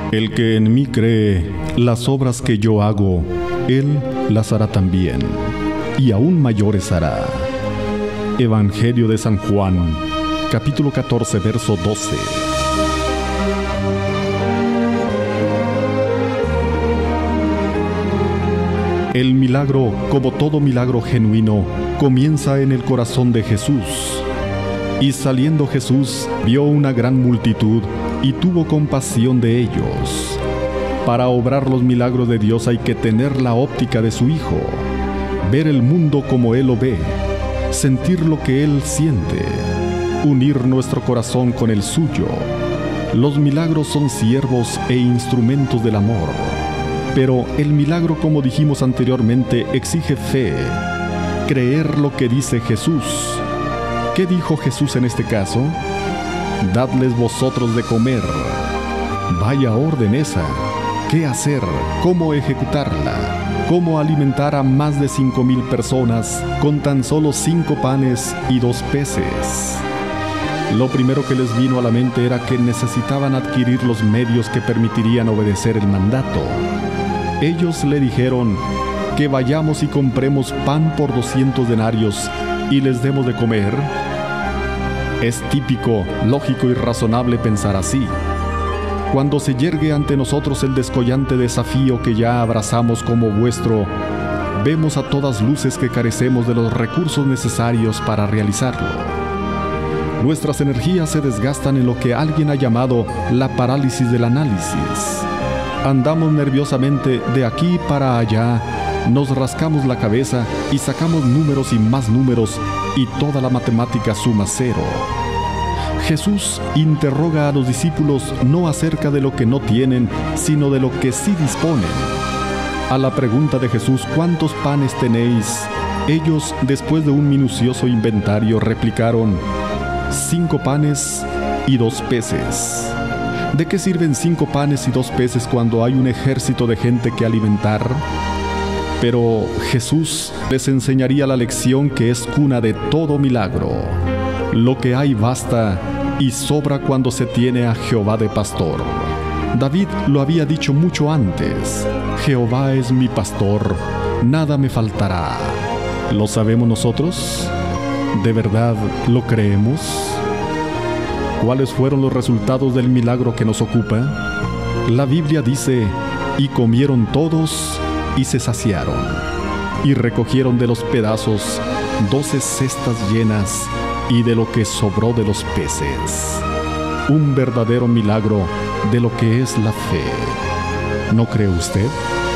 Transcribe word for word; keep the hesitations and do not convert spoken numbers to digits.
El que en mí cree, las obras que yo hago, él las hará también, y aún mayores hará. Evangelio de San Juan, capítulo catorce, verso doce. El milagro, como todo milagro genuino, comienza en el corazón de Jesús. Y saliendo Jesús, vio una gran multitud y tuvo compasión de ellos. Para obrar los milagros de Dios hay que tener la óptica de su Hijo, ver el mundo como Él lo ve, sentir lo que Él siente, unir nuestro corazón con el suyo. Los milagros son siervos e instrumentos del amor. Pero el milagro, como dijimos anteriormente, exige fe, creer lo que dice Jesús. ¿Qué dijo Jesús en este caso? Dadles vosotros de comer. Vaya orden esa. ¿Qué hacer? ¿Cómo ejecutarla? ¿Cómo alimentar a más de cinco mil personas con tan solo cinco panes y dos peces? Lo primero que les vino a la mente era que necesitaban adquirir los medios que permitirían obedecer el mandato. Ellos le dijeron que vayamos y compremos pan por doscientos denarios y les demos de comer. Es típico, lógico y razonable pensar así. Cuando se yergue ante nosotros el descollante desafío que ya abrazamos como vuestro, vemos a todas luces que carecemos de los recursos necesarios para realizarlo. Nuestras energías se desgastan en lo que alguien ha llamado la parálisis del análisis. Andamos nerviosamente de aquí para allá, nos rascamos la cabeza y sacamos números y más números y toda la matemática suma cero. Jesús interroga a los discípulos no acerca de lo que no tienen, sino de lo que sí disponen. A la pregunta de Jesús, ¿cuántos panes tenéis?, ellos, después de un minucioso inventario, replicaron, cinco panes y dos peces. ¿De qué sirven cinco panes y dos peces cuando hay un ejército de gente que alimentar? Pero Jesús les enseñaría la lección que es cuna de todo milagro. Lo que hay basta y sobra cuando se tiene a Jehová de pastor. David lo había dicho mucho antes: Jehová es mi pastor, nada me faltará. ¿Lo sabemos nosotros? ¿De verdad lo creemos? ¿Cuáles fueron los resultados del milagro que nos ocupa? La Biblia dice, y comieron todos y se saciaron, y recogieron de los pedazos doce cestas llenas y de lo que sobró de los peces. Un verdadero milagro de lo que es la fe. ¿No cree usted?